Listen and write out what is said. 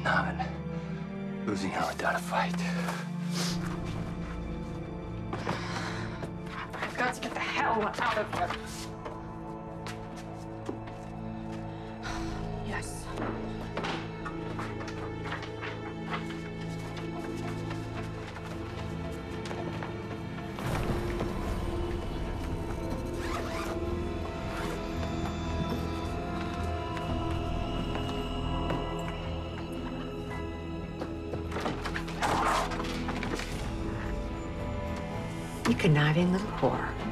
not losing her without a fight. I've got to get the hell out of here. Yes. You conniving little whore.